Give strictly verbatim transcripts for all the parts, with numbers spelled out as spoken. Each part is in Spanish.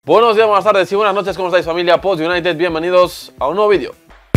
Buenos días, buenas tardes y buenas noches, ¿cómo estáis familia Post United? Bienvenidos a un nuevo vídeo.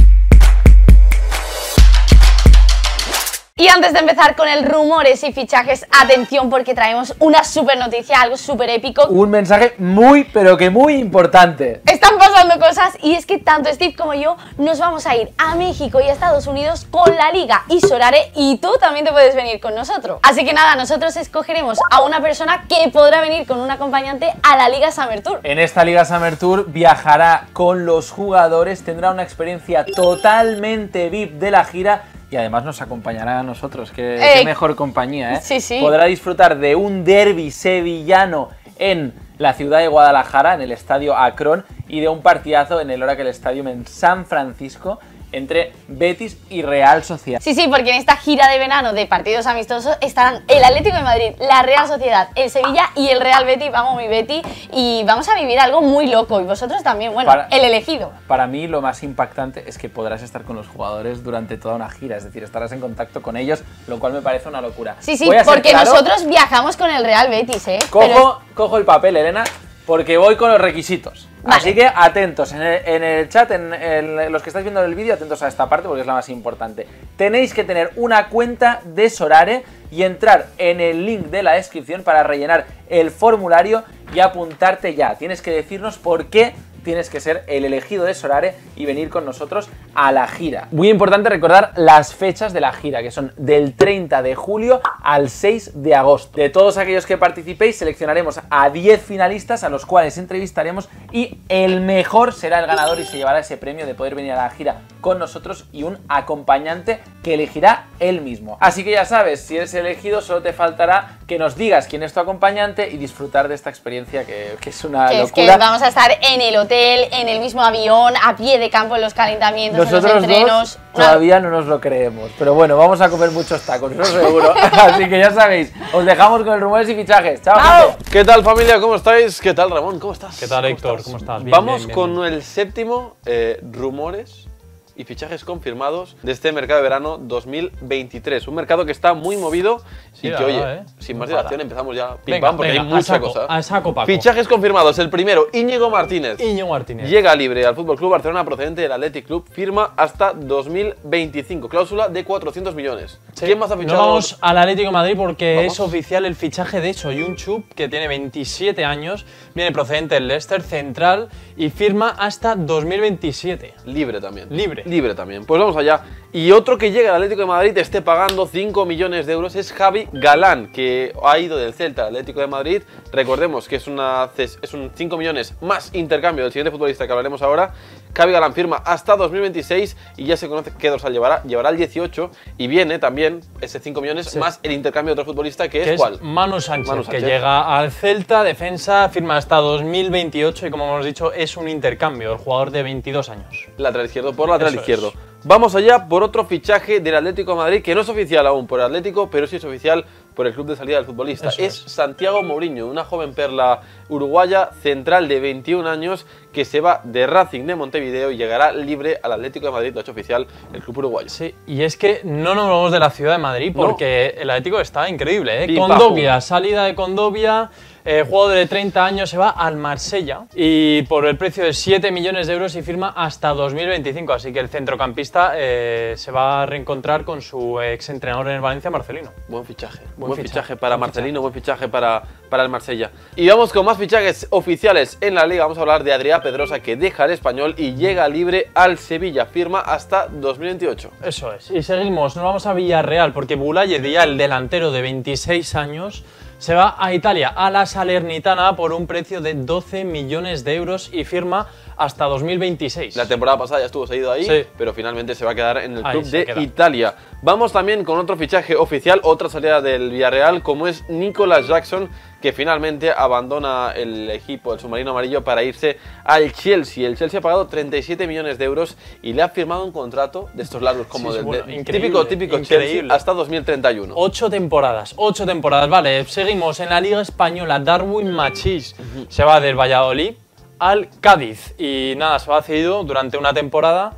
Y antes de empezar con el rumores y fichajes, atención porque traemos una super noticia, algo súper épico. Un mensaje muy, pero que muy importante. Están pasando cosas y es que tanto Steve como yo nos vamos a ir a México y a Estados Unidos con la Liga y Sorare, y tú también te puedes venir con nosotros. Así que nada, nosotros escogeremos a una persona que podrá venir con un acompañante a la Liga Summer Tour. En esta Liga Summer Tour viajará con los jugadores, tendrá una experiencia totalmente V I P de la gira. Y además nos acompañará a nosotros, qué, eh, qué mejor compañía, ¿eh? Sí, sí. Podrá disfrutar de un derbi sevillano en la ciudad de Guadalajara, en el estadio Akron, y de un partidazo en el Oracle Stadium en San Francisco, entre Betis y Real Sociedad. Sí, sí, porque en esta gira de verano de partidos amistosos estarán el Atlético de Madrid, la Real Sociedad, el Sevilla y el Real Betis. Vamos, mi Betty, y vamos a vivir algo muy loco, y vosotros también, bueno, para, el elegido. Para mí lo más impactante es que podrás estar con los jugadores durante toda una gira, es decir, estarás en contacto con ellos, lo cual me parece una locura. Sí, sí, porque claro, nosotros viajamos con el Real Betis, ¿eh? Cojo, Pero... cojo el papel, Elena, porque voy con los requisitos. Vale. Así que atentos, en el, en el chat, en, en los que estáis viendo el vídeo, atentos a esta parte porque es la más importante. Tenéis que tener una cuenta de Sorare y entrar en el link de la descripción para rellenar el formulario y apuntarte ya. Tienes que decirnos por qué tienes que ser el elegido de Sorare y venir con nosotros a la gira. Muy importante recordar las fechas de la gira, que son del treinta de julio al seis de agosto. De todos aquellos que participéis, seleccionaremos a diez finalistas a los cuales entrevistaremos y el mejor será el ganador y se llevará ese premio de poder venir a la gira con nosotros y un acompañante que elegirá él mismo. Así que ya sabes, si eres elegido solo te faltará que nos digas quién es tu acompañante y disfrutar de esta experiencia que, que es una que locura. Es que vamos a estar en el hotel, en el mismo avión, a pie de campo en los calentamientos, nosotros en los entrenos. Dos todavía no nos lo creemos, pero bueno, vamos a comer muchos tacos, eso seguro. Así que ya sabéis, os dejamos con el rumores y fichajes. ¡Chao! ¡Chao! ¿Qué tal familia? ¿Cómo estáis? ¿Qué tal Ramón? ¿Cómo estás? ¿Qué tal ¿Cómo Héctor? estás? ¿Cómo estás? Bien, Vamos bien, bien, con bien. el séptimo eh, rumores y fichajes confirmados de este mercado de verano dos mil veintitrés. Un mercado que está muy movido sí, y que, verdad, oye, eh. sin no más para. dilación empezamos ya pim Venga, pam porque venga, hay mucha a saco, cosa. A saco, Paco. Fichajes confirmados. El primero, Íñigo Martínez. Íñigo Martínez. Llega libre al F C Barcelona procedente del Athletic Club. Firma hasta dos mil veinticinco. Cláusula de cuatrocientos millones. Sí. ¿Quién más ha fichado? Nos vamos al Atlético de Madrid porque ¿Vamos? es oficial el fichaje de Soyuncu, que tiene veintisiete años, viene procedente del Leicester, central, y firma hasta dos mil veintisiete. Libre también. Libre. Libre también. Pues vamos allá. Y otro que llega al Atlético de Madrid esté pagando cinco millones de euros es Javi Galán, que ha ido del Celta al Atlético de Madrid. Recordemos que es, una, es un cinco millones más intercambio del siguiente futbolista que hablaremos ahora. Javi Galán firma hasta dos mil veintiséis y ya se conoce qué dorsal llevará. Llevará el dieciocho y viene también ese cinco millones sí. más el intercambio de otro futbolista que, que es, ¿cuál? Es Manu Sánchez, Manu Sánchez, que llega al Celta, defensa, firma hasta dos mil veintiocho y como hemos dicho es un intercambio, el jugador de veintidós años. Lateral izquierdo por lateral Eso izquierdo. Es. Vamos allá por otro fichaje del Atlético de Madrid, que no es oficial aún por el Atlético, pero sí es oficial por el club de salida del futbolista. Es, es Santiago Mourinho, una joven perla uruguaya, central de veintiún años, que se va de Racing de Montevideo y llegará libre al Atlético de Madrid, lo ha hecho oficial el club uruguayo. Sí, y es que no nos vamos de la ciudad de Madrid porque no. el Atlético está increíble, ¿eh? Pim, Condovia, pam, salida de Condovia. Eh, jugador de treinta años se va al Marsella y por el precio de siete millones de euros y firma hasta dos mil veinticinco. Así que el centrocampista eh, se va a reencontrar con su ex entrenador en el Valencia, Marcelino. Buen fichaje. Buen, buen fichaje, fichaje para buen Marcelino, fichaje. buen fichaje para, para el Marsella. Y vamos con más fichajes oficiales en la Liga. Vamos a hablar de Adrià Pedrosa, que deja el Español y llega libre al Sevilla. Firma hasta dos mil veintiocho. Eso es. Y seguimos, nos vamos a Villarreal porque Boulaye Dia, el delantero de veintiséis años, se va a Italia, a la Salernitana, por un precio de doce millones de euros y firma hasta dos mil veintiséis. La temporada pasada ya estuvo seguido ahí, sí. pero finalmente se va a quedar en el ahí club de queda. Italia. Vamos también con otro fichaje oficial, otra salida del Villarreal, como es Nicolas Jackson, que finalmente abandona el equipo, el submarino amarillo, para irse al Chelsea. El Chelsea ha pagado treinta y siete millones de euros y le ha firmado un contrato de estos largos, como sí, del bueno, de, increíble, típico, típico increíble. Chelsea, hasta dos mil treinta y uno. Ocho temporadas, ocho temporadas. Vale, seguimos en la Liga Española. Darwin Machís uh-huh. se va del Valladolid al Cádiz y nada, se va cedido durante una temporada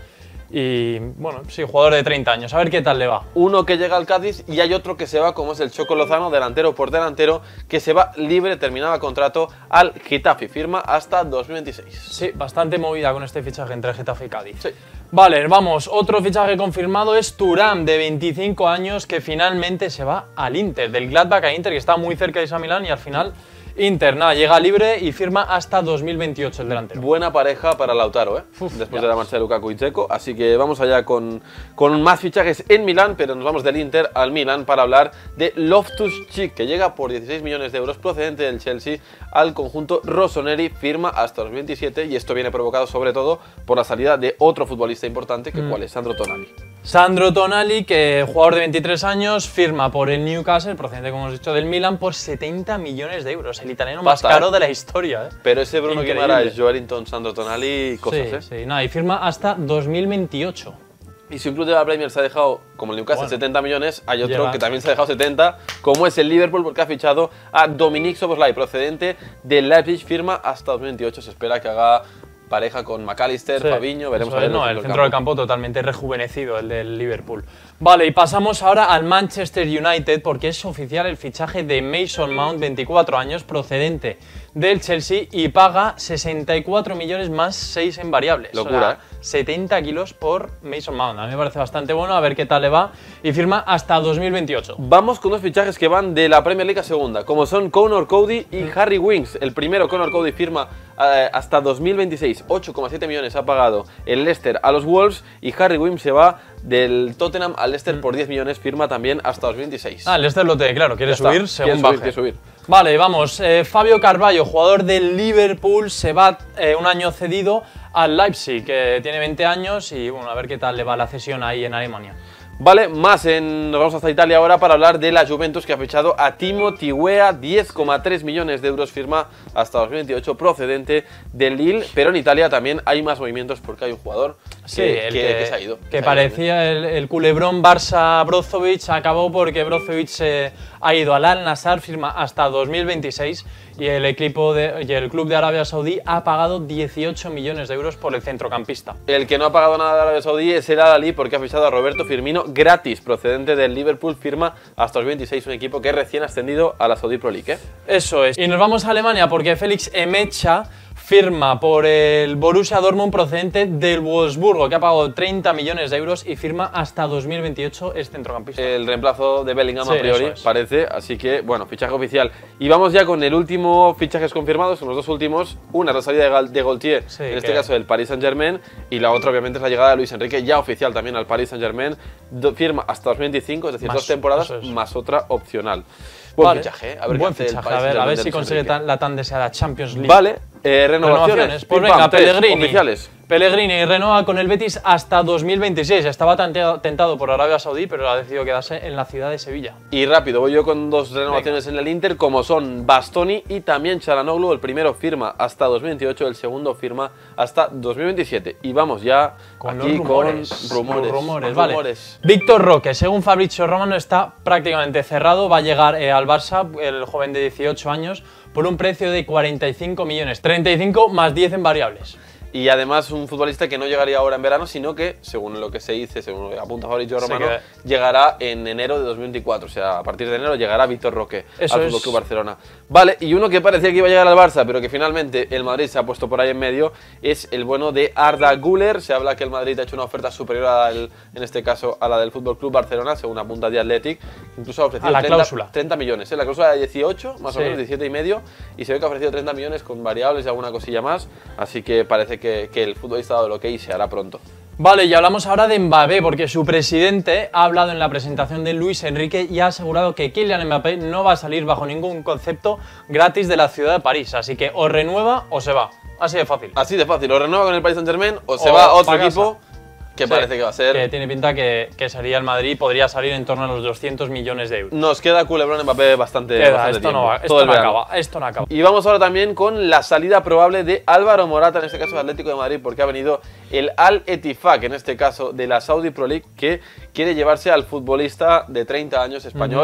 Y bueno, sí, jugador de treinta años, a ver qué tal le va. Uno que llega al Cádiz y hay otro que se va, como es el Choco Lozano, delantero por delantero, que se va libre, terminaba contrato al Getafe, firma hasta dos mil veintiséis. Sí, bastante movida con este fichaje entre Getafe y Cádiz. Sí. Vale, vamos, otro fichaje confirmado es Thuram, de veinticinco años, que finalmente se va al Inter, del Gladbach a Inter, que está muy cerca de San Milán, y al final Inter, nada, llega libre y firma hasta dos mil veintiocho el delantero. Buena pareja para Lautaro, ¿eh? Uf, después ya. de la marcha de Lukaku y Dzeko. Así que vamos allá con, con más fichajes en Milán, pero nos vamos del Inter al Milán para hablar de Loftus-Cheek, que llega por dieciséis millones de euros procedente del Chelsea al conjunto rossoneri, firma hasta dos mil veintisiete, y esto viene provocado sobre todo por la salida de otro futbolista importante, que Mm. cuál es, Sandro Tonali. Sandro Tonali, que jugador de veintitrés años, firma por el Newcastle, procedente, como hemos dicho, del Milan, por setenta millones de euros. El italiano más Pasta, caro ¿eh? de la historia, ¿eh? Pero ese Bruno Increíble. Guimaraes, Joelinton, Sandro Tonali, cosas, sí, ¿eh? sí, nada, y firma hasta dos mil veintiocho. Y si un club de la Premier se ha dejado, como el Newcastle, Bueno, setenta millones, hay otro llega. que también se ha dejado setenta, como es el Liverpool, porque ha fichado a Dominic Szoboszlai, procedente del Leipzig, firma hasta dos mil veintiocho. Se espera que haga pareja con McAllister, Sí, Fabinho, veremos eso a ver. es, no, en el centro del campo totalmente rejuvenecido, el del Liverpool. Vale, y pasamos ahora al Manchester United, porque es oficial el fichaje de Mason Mount, veinticuatro años, procedente del Chelsea, y paga sesenta y cuatro millones más seis en variables. Locura, O sea, ¿eh? setenta kilos por Mason Mount. A mí me parece bastante bueno, a ver qué tal le va, y firma hasta dos mil veintiocho. Vamos con dos fichajes que van de la Premier League a segunda, como son Conor Cody y Harry Winks. El primero, Conor Cody, firma eh, hasta dos mil veintiséis, ocho coma siete millones ha pagado el Leicester a los Wolves, y Harry Winks se va del Tottenham al Leicester por diez millones, firma también hasta dos mil veintiséis. Ah, el Leicester lo tiene claro, quiere Ya está, subir quiere según subir, baje. quiere subir. Vale, vamos. eh, Fabio Carvalho, jugador del Liverpool, se va eh, un año cedido al Leipzig, que tiene veinte años, y bueno, a ver qué tal le va la cesión ahí en Alemania. Vale, más en, nos vamos hasta Italia ahora para hablar de la Juventus, que ha fichado a Timothy Weah, diez coma tres millones de euros, firma hasta dos mil veintiocho, procedente del Lille. Pero en Italia también hay más movimientos, porque hay un jugador que, Sí, el que- que, que se ha ido. Que se ha ido parecía el, el culebrón Barça-Brozovic, acabó porque Brozovic se ha ido al Al-Nassr, firma hasta dos mil veintiséis, y el equipo de, y el club de Arabia Saudí ha pagado dieciocho millones de euros por el centrocampista. El que no ha pagado nada de Arabia Saudí es el Al-Ahly, porque ha fichado a Roberto Firmino gratis, procedente del Liverpool, firma hasta dos mil veintiséis, un equipo que es recién ascendido a la Saudi Pro League, ¿eh? Eso es. Y nos vamos a Alemania porque Félix Emecha firma por el Borussia Dortmund, procedente del Wolfsburgo, que ha pagado treinta millones de euros y firma hasta dos mil veintiocho, es centrocampista. El reemplazo de Bellingham Sí, a priori, eso es. parece, así que, bueno, fichaje oficial. Y vamos ya con el último fichajes confirmados, con los dos últimos. Una, la salida de, Gal- de Gaultier, Sí, en este que- caso del Paris Saint-Germain, y la otra, obviamente, es la llegada de Luis Enrique, ya oficial también al Paris Saint-Germain. Do- Firma hasta dos mil veinticinco, es decir, Más, dos temporadas, eso es. más otra opcional. Buen Vale. fichaje, ¿eh? A ver Buen qué hace el fichaje, Paris a ver, a Saint-Germain ver de si Luis consigue Enrique. tan- la tan deseada Champions League. Vale, eh, renovaciones. Pues Pim, venga, pam, tres Pellegrini. oficiales. Pellegrini renueva con el Betis hasta dos mil veintiséis. Estaba tentado, tentado por Arabia Saudí, pero ha decidido quedarse en la ciudad de Sevilla. Y rápido, voy yo con dos renovaciones en el Inter, como son Bastoni y también Çalhanoğlu. El primero firma hasta dos mil veintiocho, el segundo firma hasta dos mil veintisiete. Y vamos ya Con aquí los rumores. con rumores. Los rumores, con vale. rumores. Víctor Roque, según Fabrizio Romano, está prácticamente cerrado. Va a llegar eh, al Barça, el joven de dieciocho años, por un precio de cuarenta y cinco millones. treinta y cinco más diez en variables. Y además un futbolista que no llegaría ahora en verano, sino que, según lo que se dice, según lo que apunta Fabrizio Se Romano, queda. llegará en enero de dos mil veinticuatro. O sea, a partir de enero llegará Víctor Roque Eso al es. Fútbol Club Barcelona. Vale, y uno que parecía que iba a llegar al Barça, pero que finalmente el Madrid se ha puesto por ahí en medio, es el bueno de Arda Güler. Se habla que el Madrid ha hecho una oferta superior al, en este caso a la del Fútbol Club Barcelona, según apunta The Athletic. Incluso ha ofrecido A la treinta, cláusula. treinta millones. ¿eh? La cláusula de dieciocho, más o Sí. menos, diecisiete y medio, y se ve que ha ofrecido treinta millones con variables y alguna cosilla más. Así que parece que, que el futbolista ha dado lo que y se hará pronto. Vale, y hablamos ahora de Mbappé, porque su presidente ha hablado en la presentación de Luis Enrique y ha asegurado que Kylian Mbappé no va a salir bajo ningún concepto gratis de la ciudad de París. Así que o renueva o se va. Así de fácil. Así de fácil, o renueva con el Paris Saint-Germain o se O va a otro pa' equipo que Sí, parece que va a ser. Que tiene pinta que, que sería el Madrid, podría salir en torno a los doscientos millones de euros. Nos queda culebrón Mbappé bastante, Queda, bastante esto tiempo, no va, todo esto el no verano. acaba, esto no acaba. Y vamos ahora también con la salida probable de Álvaro Morata, en este caso del Atlético de Madrid, porque ha venido el Al-Ettifaq, en este caso de la Saudi Pro League, que quiere llevarse al futbolista de treinta años español. Uh-huh.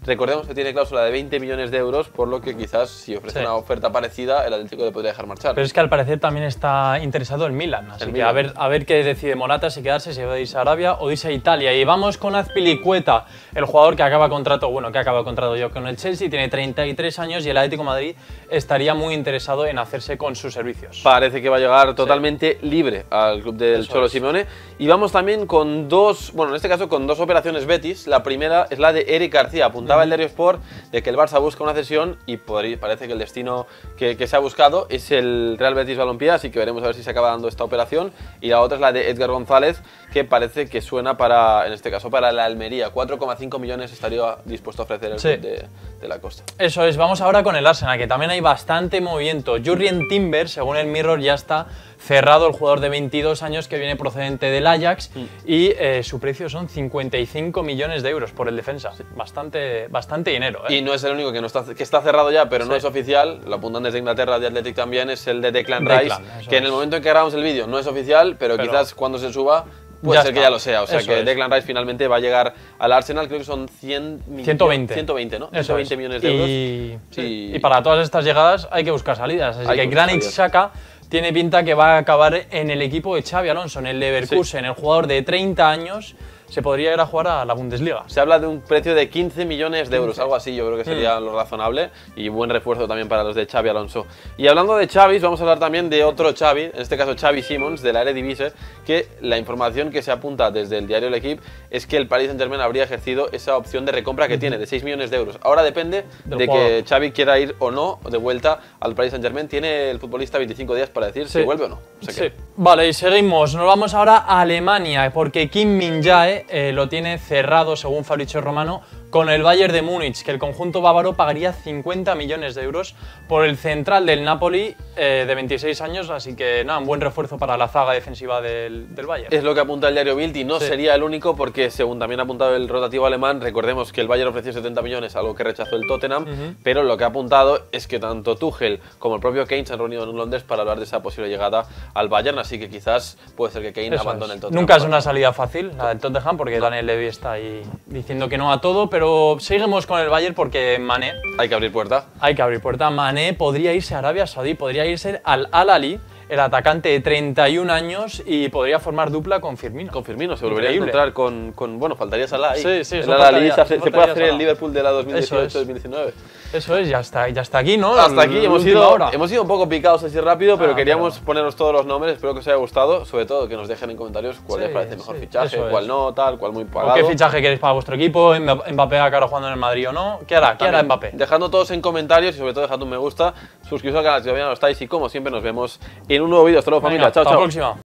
Recordemos que tiene cláusula de veinte millones de euros, por lo que quizás si ofrece Sí. una oferta parecida, el Atlético le podría dejar marchar. Pero es que al parecer también está interesado el Milan, así El que Milan. a ver, a ver qué decide Morata, si quedarse, si va a irse a Arabia o irse a Italia. Y vamos con Azpilicueta, el jugador que acaba contrato, bueno, que acaba contrato yo con el Chelsea, tiene treinta y tres años y el Atlético de Madrid estaría muy interesado en hacerse con sus servicios. Parece que va a llegar totalmente libre al club del Eso Cholo es. Simeone. Y vamos también con dos, bueno, en este caso con dos operaciones Betis. La primera es la de Eric García. Apuntaba el Diario Sport de que el Barça busca una cesión y podría- parece que el destino que, que se ha buscado es el Real Betis Balompié, así que veremos a ver si se acaba dando esta operación. Y la otra es la de Edgar González, que parece que suena para, en este caso, para la Almería. cuatro coma cinco millones estaría dispuesto a ofrecer el Sí. club de, de la Costa. Eso es, vamos ahora con el Arsenal, que también hay bastante movimiento. Jurrien Timber, según el Mirror, ya está cerrado, el jugador de veintidós años que viene procedente del Ajax y eh, su precio son cincuenta y cinco millones de euros por el defensa. Bastante, bastante dinero, ¿eh? Y no es el único que, no está, que está cerrado ya, pero no Sí. es oficial. Lo apuntan desde Inglaterra, de Athletic también, es el de Declan Declan, Rice, eso que en el es. momento en que grabamos el vídeo no es oficial, pero, Pero quizás cuando se suba puede ya ser que está. ya lo sea. O sea Eso que es. Declan Rice finalmente va a llegar al Arsenal, creo que son cien millones. ciento veinte. ciento veinte, ¿no? Eso ciento veinte es. millones de euros. Y, sí. Y- y para todas estas llegadas hay que buscar salidas. Así Hay que que buscar Granit salidas. Xhaka tiene pinta que va a acabar en el equipo de Xavi Alonso, en el Leverkusen. El jugador de treinta años se podría ir a jugar a la Bundesliga. Se habla de un precio de quince millones de euros, quince. algo así, yo creo que sería Mm. lo razonable y buen refuerzo también para los de Xavi Alonso. Y hablando de Xavi, vamos a hablar también de otro Xavi, en este caso Xavi Simons, de la Eredivisie, que la información que se apunta desde el diario L'Equipe es que el Paris Saint-Germain habría ejercido esa opción de recompra que tiene, de seis millones de euros. Ahora depende Del de jugador. que Xavi quiera ir o no de vuelta al Paris Saint-Germain. Tiene el futbolista veinticinco días para decir si Sí. vuelve o no. O sea que- Sí. Vale, y seguimos. Nos vamos ahora a Alemania, porque Kim Min-jae eh, lo tiene cerrado, según Fabrizio Romano, con el Bayern de Múnich, que el conjunto bávaro pagaría cincuenta millones de euros por el central del Napoli eh, de veintiséis años, así que nada, un buen refuerzo para la zaga defensiva del, del Bayern. Es lo que apunta el diario Bild y no Sí. sería el único porque, según también ha apuntado el rotativo alemán, recordemos que el Bayern ofreció setenta millones, algo que rechazó el Tottenham, pero lo que ha apuntado es que tanto Tuchel como el propio Kane se han reunido en Londres para hablar de esa posible llegada al Bayern, así que quizás puede ser que Kane Eso abandone es. el Tottenham. Nunca es una salida fácil la del Tottenham, porque Daniel Levy está ahí diciendo que no a todo, pero seguimos con el Bayern porque Mané, Hay que abrir puerta. hay que abrir puerta, Mané podría irse a Arabia Saudí, podría irse al Al-Ahly, el atacante de treinta y un años, y podría formar dupla con Firmino. Con Firmino se volvería Increíble. a encontrar con, con bueno, faltaría Salah ahí. Sí, sí, El solo Al-Ahly faltaría- se, hace- solo se puede faltaría hacer el Salah. Liverpool de la dos mil dieciocho Eso es. dos mil diecinueve. Eso es, ya está, ya está aquí, ¿no? Hasta aquí La hemos última ido, hora. hemos ido un poco picados así rápido, pero Ah, queríamos pero- ponernos todos los nombres. Espero que os haya gustado. Sobre todo que nos dejen en comentarios cuál Sí, les parece mejor sí, fichaje, eso es. cuál no, tal, cuál muy ¿O pagado. qué fichaje queréis para vuestro equipo? Mbappé Mbappé acaba jugando en el Madrid o no. ¿Qué hará? ¿Qué hará También, Mbappé? Dejadlo todos en comentarios y sobre todo dejad un me gusta. Suscribiros al canal si todavía no lo estáis y como siempre nos vemos en un nuevo vídeo. Hasta luego, Venga, familia. Chao, hasta chao. la próxima.